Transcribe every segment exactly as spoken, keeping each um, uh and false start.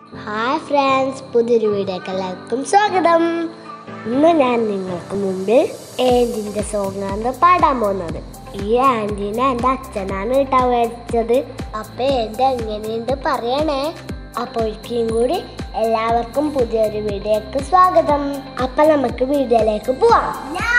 Hi friends, പുതിയൊരു വീഡിയോക്ക് എല്ലാവർക്കും സ്വാഗതം. ഇന്ന് ഞാൻ നിങ്ങൾക്ക് മുമ്പിൽ ആൻറ്റിൻ്റെ സോങ്ങാണ് പാടാൻ പോകുന്നത്. ഈ ആൻറ്റീനെ എൻ്റെ അച്ഛനാണ് കേട്ടാ വരച്ചത്. അപ്പം എൻ്റെ എങ്ങനെയുണ്ട് പറയണേ. അപ്പോഴേക്കും കൂടി എല്ലാവർക്കും പുതിയൊരു വീഡിയോക്ക് സ്വാഗതം. അപ്പം നമുക്ക് വീഡിയോയിലേക്ക് പോവാം.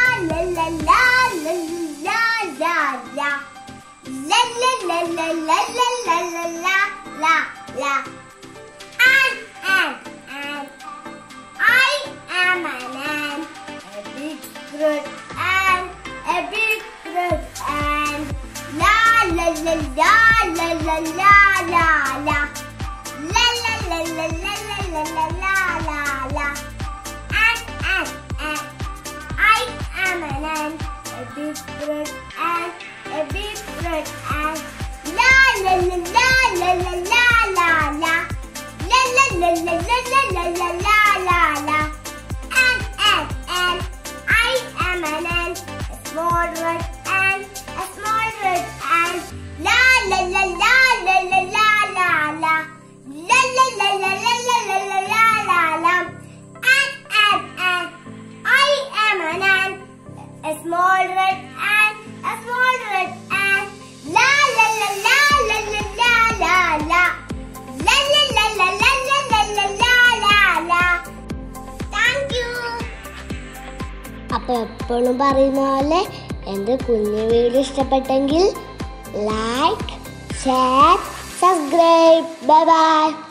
Ant, ant, ant. I am an ant, a big fruit ant, a big fruit ant. La la la la la la la la la. La la la la la la la la la la la. Ant, ant, ant. I am an ant, a big fruit ant, a big fruit ant. La la la la la la la la la. La la la la la la la la la la. Ant, ant, ant. I am an ant, a small red ant, a small red ant. La la la la la la la la la. La la la la la la la la la la la. Ant, ant, ant. I am an ant, a small red ant, a small red ant. La la la la la la la la la. La la la la la la la la la la la. Thank you. അപ്പോൾ എപ്പോഴും പറയുന്ന പോലെ എൻ്റെ കുഞ്ഞു video ഇഷ്ടപ്പെട്ടെങ്കിൽ like, share, subscribe. Bye by.